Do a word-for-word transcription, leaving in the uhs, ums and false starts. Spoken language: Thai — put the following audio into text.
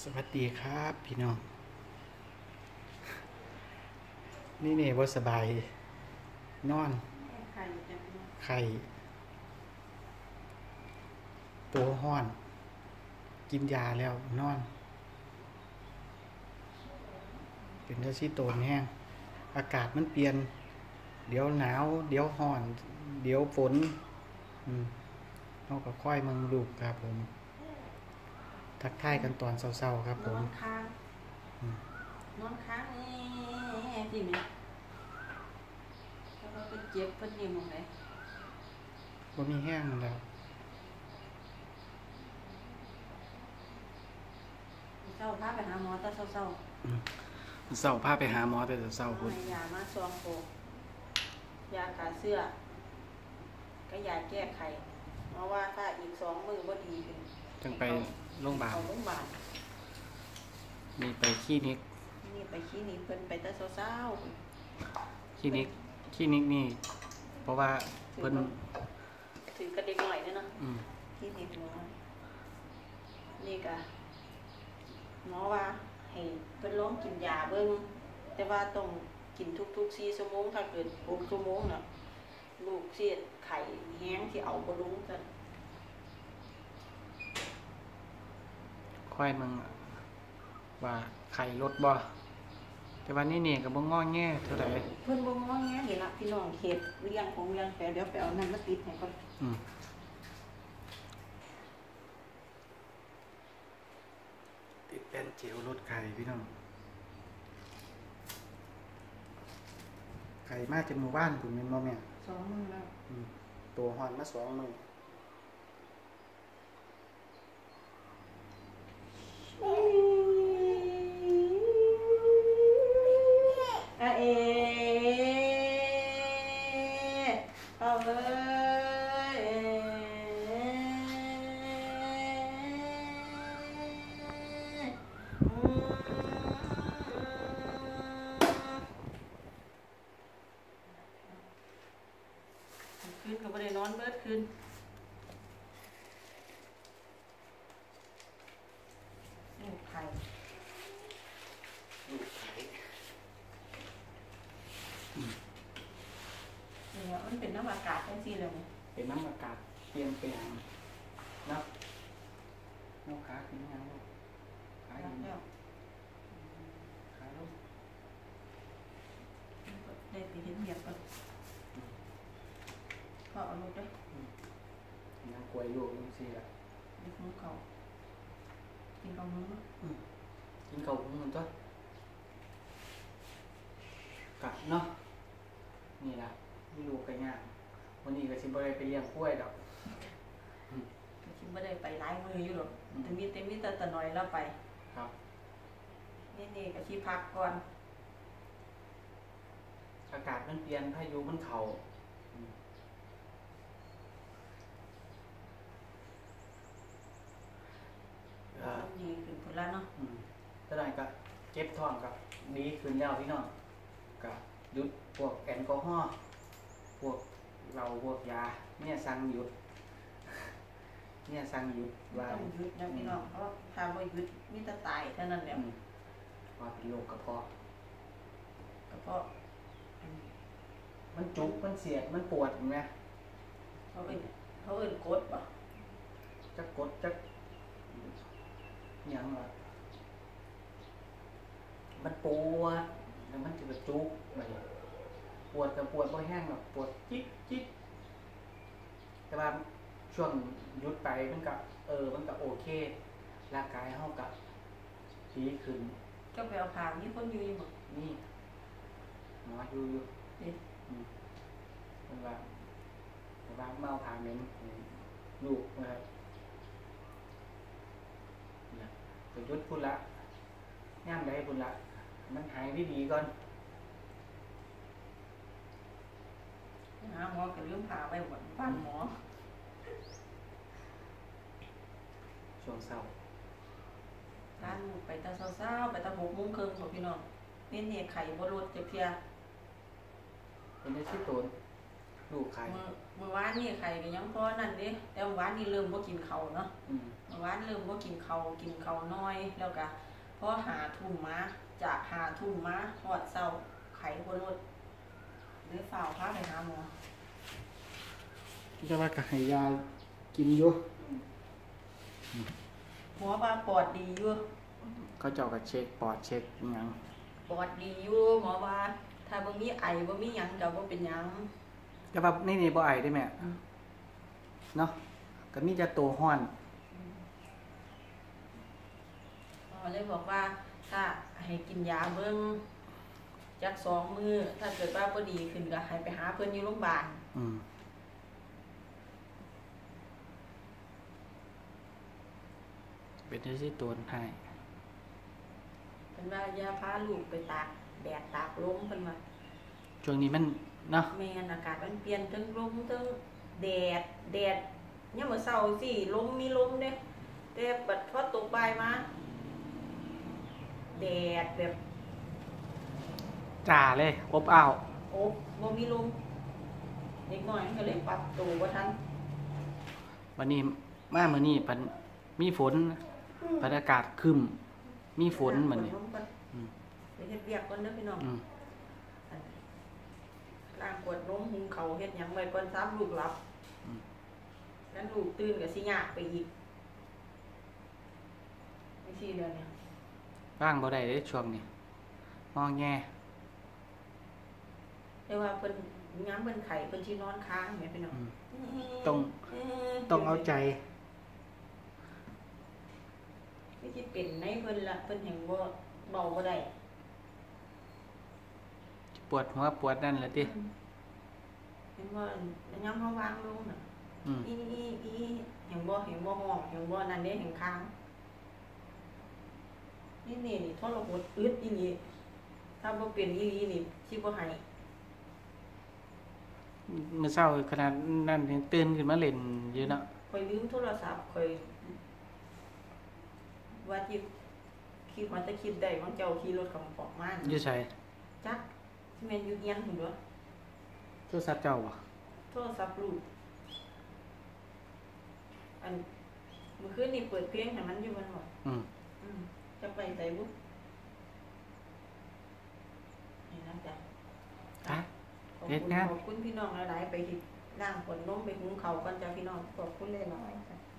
สวัสดีครับพี่น้องนี่เนี่ยว่าสบายนอนไข่ตัวห้อนกินยาแล้วนอนเป็นท่าชี้โตนแห้งอากาศมันเปลี่ยนเดี๋ยวหนาวเดี๋ยวห้อนเดี๋ยวฝนอืมเราก็ค่อยมึงลูกครับผมทักทายกันตอนเศร้าๆครับผนอมนค้างนอนค้างนี่จริงไหมแล้วก็ไปเจ็บเป็นยังไงว่ามีแห้งแล้วเศร้าพาไปหาหมอตาเศร้าเศร้าพาไปหาหมอแต่เศร้าคุณให้ยามาซองโคยาขาเสื้อก็ยาแก้ไขเพราะว่าถ้าอีกสองมือบ่ดีขึ้นจังไปโรงพยาบาลโรงพยาบาลมีไปคลินิกนี่ไปคลินิกเพิ่นไปแต่เศร้าคลินิกคลินิกนี่เพราะว่าเพิ่นถือกระเด็กหน่อยเนี่ยเนาะคลินิกหมอนี่ก็หมอว่าให้เพิ่นลองกินยาเบิ่งแต่ว่าต้องกินทุกๆสี่ชั่วโมงถ้าเกิดหกชั่วโมงน่ะลูกเสียดไข้แห้งที่เอาบ่ลงกันค่อยมึงว่าไข่ลดบ่แต่วันนี้เนี่ยก็บ่งอแงเท่าใดเพิ่นบ่งอแงนี่ล่ะพี่น้องเฮ็ดเลี้ยงของเลี้ยงแปเดี๋ยวไปเอานั่นมาติดให้ก่อนอืมติดแป้นเจลลดไข่พี่น้องไข่มาจากหมู่บ้านพุ่นแม่นบ่แม่สองมื้อแล้วอืมตัวฮ้อนมาสองมื้ออะเอเอาเอ้ยคืนก็บ่ได้นอนเบิดคืนลูกไข่ลูกไข่เนี่ยมันเป็นน้ำอากาศจังซี่เลยเป็นน้ำอากาศเปลี่ยนแปลงนับนกขาขึ้นยังลูกขาอยู่ขาลูกได้ไปเห็นเหยียบก่อนก็เอาลูกด้วยยังกล้วยลูกยังซี่ล่ะลูกของเขากินกับมืออืมกินข้าวของมันตัวกะเนาะนี่ล่ะมีลูกก็ยากวันนี้ก็สิบ่ได้ไปเลี้ยงกล้วยดอกก็สิบ่ได้ไปหลายมื้ออยู่หรอกแต่มีแต่มีแต่ตะน้อยแล้วไปครับนี่นี่ก็สิพักก่อนอากาศมันเปลี่ยนพายุมันเข้าดีขึ้นพุ่นละเนาะอืมตอนนั้นก็เจ็บท้องก็ดีขึ้นแล้วพี่น้องก็หยุดพวกแอลกอฮอล์พวกเหล้าพวกยาเนี่ยสั่งหยุดเนี่ยสั่งหยุดว่าต้องหยุดนะพี่น้องเพราะถ้าบ่หยุดมีแต่ตายเท่านั้นแหละว่าเป็นโรคกระเพาะกระเพาะมันจุกมันเสียดมันปวดเห็นไหมเขาเอิ้นเขาเอิ้นกดบ่จักกดจักยังล่ะมันปวดแล้วมันจะกระจุกไปปวดแต่ปวดบ่แห้งหรอกปวดจิ๊กจิ๊กแต่ว่าช่วงหยุดไปมันก็เออมันก็โอเคร่างกายเฮาก็ดีขึ้นเจ้าไปเอาผ้ามีคนอยู่อยู่บ่นี่หมออยู่อยู่เด้อืมเพิ่นว่าเพิ่นว่าเมาผ้าเหม็นลูกนะครับเนี่ยก็หยุดพุ่นละย่ามใดพุ่นละมันหายดีๆก่อนหาหมอก็ลืมผ้าไว้บ่บ้านหมอช่วงเช้าร้านไปแต่เช้าๆไปแต่หกโมงครึ่งบ่พี่น้องนี่นี่ไข่บ่ลดจักเที่ยเป็นได้สิโตนลูกใครเมื่อเมื่อวานนี่ไข่ก็ยังพอนั่นเด้แต่เมื่อวานนี่เริ่มบ่กินข้าวเนาะเมื่อวานเริ่มบ่กินข้าวกินข้าวน้อยแล้วก็พอหาทุ่มมาจากหาทุ่มมาฮอดเช้าไข่บ่ลดเลยฝ้าวพาไปหาหมอจะว่าก็ให้ยากินอยู่หมอว่าปอดดีอยู่เขาเจ้าก็เช็คปอดเช็คอิหยังปอดดีอยู่หมอว่าถ้าบ่มีไอบ่มีหยังก็บ่เป็นหยังแต่ว่านี่นี่บ่ไอได้แม่เนาะก็มีแต่ตัวร้อนหมอเลยบอกว่าถ้าให้กินยาเบิ่งจักสองมื้อถ้าเกิดว่าบ่ดีขึ้นก็ให้ไปหาเพิ่นอยู่โรงพยาบาลอืมเป็นจังซี่ตัวให้เพิ่นว่าอย่าพาลูกไปตากแดดตากลมเพิ่นว่าช่วงนี้มันเนาะแม่นอากาศมันเปลี่ยนทั้งลมทั้งแดดแดดยามมื้อเช้าสิลมมีลมเด้แต่บัดพอตกบ่ายมาแดดแบบจ่าเลยอบอ้าวโอ้บ่มีลมเด็กน้อยมันก็เลยปรับตัวบ่ทันวันนี้มามื้อนี้เพิ่นมีฝนบรรยากาศครึ้มมีฝนเหมือนนี่ อืมไปเฮ็ดเวียกก่อนเด้อพี่น้องอืมล้างขวดนมหุงข้าวเฮ็ดหยังไว้ก่อนซ้ำลูกหลับแล้วลูกตื่นก็สิยากไปอีกจังซี่เด้อเนี่ยว่างบ่ได้เด้ช่วงนี้มองแง่แต่ว่าเพิ่นยามเพิ่นไข้เพิ่นสินอนค้างแม่พี่น้องอืมต้องต้องเอาใจไม่สิเป็นในเพิ่นล่ะเพิ่นแห่งบ่เบาบ่ได้ปวดหัวปวดนั่นแหละติเห็นว่ายามเฮาวางลงน่ะอืมอีอีอีแห่งบ่แห่งบ่ห้องแห่งบ่นั่นเด้แห่งค้างนี่นี่นี่ทรหดอึดอีหลีถ้าบ่เป็นอีหลีนี่สิบ่ให้มื้อเช้าขนาดนั้นยังตื่นขึ้นมาเล่นอยู่เนาะข่อยลืมโทรศัพท์ข่อยว่าจิคิดว่าจะคิดได้ว่าเจ้าขี่รถของปอกมาอยู่ไสจักสิแม่นอยู่เฮียนพุ่นบ่โทรศัพท์เจ้าบ่โทรศัพท์ลูกอันเมื่อคืนนี่เปิดเพลงให้มันอยู่มันบ่อืมอืมจะไปไสบุนี่นะจ๊ะฮะขอบเฮ็ดคุณงานขอบคุณพี่น้องหลายๆไปที่ล้างขวดนมไปหุงข้าวก่อนจ้ะพี่น้องขอบคุณหลายๆจ้ะ